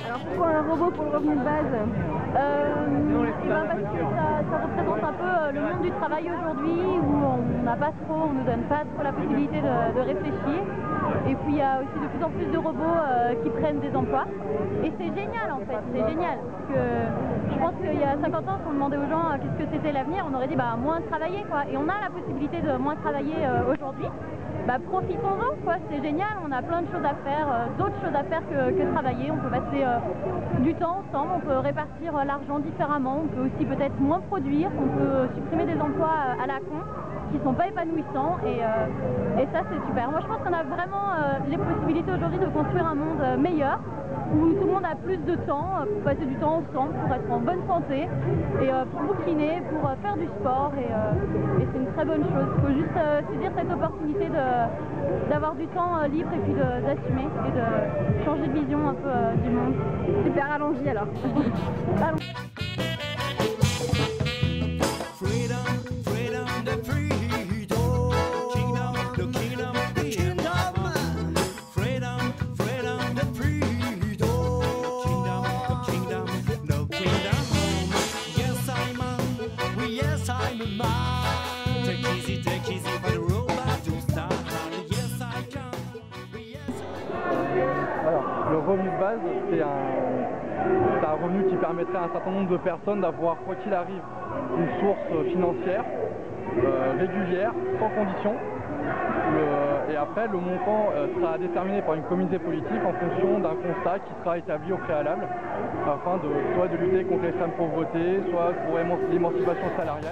Alors pourquoi un robot pour le revenu de base? Parce que ça représente un peu le monde du travail aujourd'hui où on n'a pas trop, on nous donne pas trop la possibilité de réfléchir. Et puis il y a aussi de plus en plus de robots qui prennent des emplois. Et c'est génial en fait, c'est génial. Parce que je pense qu'il y a 50 ans, si on demandait aux gens qu'est-ce que c'était l'avenir, on aurait dit bah, moins travailler quoi. Et on a la possibilité de moins travailler aujourd'hui. Bah, profitons-en quoi, c'est génial, on a plein de choses à faire, d'autres choses à faire que travailler, on peut passer du temps ensemble, on peut répartir l'argent différemment, on peut aussi peut-être moins produire, on peut supprimer des emplois à la con qui sont pas épanouissants et ça c'est super. Moi je pense qu'on a vraiment les possibilités aujourd'hui de construire un monde meilleur où tout le monde a plus de temps pour passer du temps ensemble, pour être en bonne santé et pour bouquiner, pour faire du sport et c'est une très bonne chose. Il faut juste saisir cette opportunité d'avoir du temps libre et puis d'assumer et de changer de vision un peu du monde. Super, allons-y alors. Allons. Alors, le revenu de base, c'est un revenu qui permettrait à un certain nombre de personnes d'avoir, quoi qu'il arrive, une source financière régulière, sans condition. Et après, le montant sera déterminé par une communauté politique en fonction d'un constat qui sera établi au préalable, afin soit de lutter contre l'extrême pauvreté, soit pour l'émancipation salariale.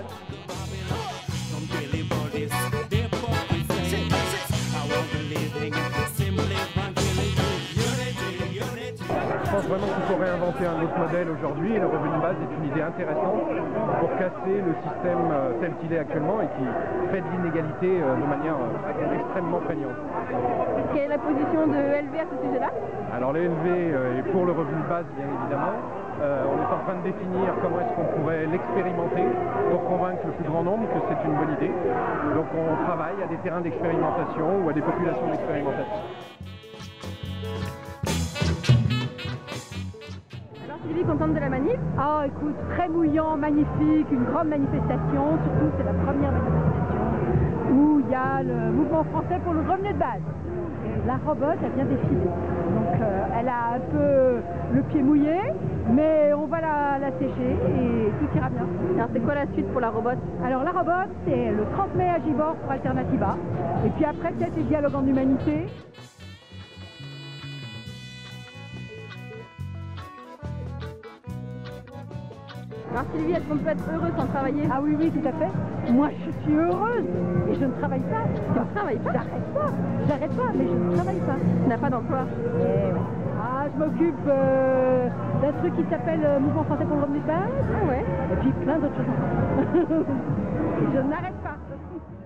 Je pense vraiment qu'il faut réinventer un autre modèle aujourd'hui et le revenu de base est une idée intéressante pour casser le système tel qu'il est actuellement et qui fait de l'inégalité de manière extrêmement prégnante. Quelle est la position de LV à ce sujet-là? Alors les LV est pour le revenu de base bien évidemment. On est en train de définir comment est-ce qu'on pourrait l'expérimenter pour convaincre le plus grand nombre que c'est une bonne idée. Donc on travaille à des terrains d'expérimentation ou à des populations d'expérimentation. Sylvie, contente de la manif? Ah, écoute, très mouillant, magnifique, une grande manifestation, surtout c'est la première manifestation où il y a le mouvement français pour le revenu de base. La robot, elle vient défiler, donc elle a un peu le pied mouillé, mais on va la sécher et tout ira bien. Alors c'est quoi la suite pour la robot? Alors la robot, c'est le 30 mai à Givors pour Alternativa, et puis après peut-être les dialogues en humanité. Alors Sylvie, est-ce qu'on peut être heureuse sans travailler? Ah oui, oui, tout à fait. Moi, je suis heureuse et je ne travaille pas. Tu ne travailles pas? J'arrête pas, mais je ne travaille pas. Tu n'as pas d'emploi? Ah, je m'occupe d'un truc qui s'appelle Mouvement français pour le revenu de base. Ah ouais. Et puis plein d'autres choses encore. Je n'arrête pas.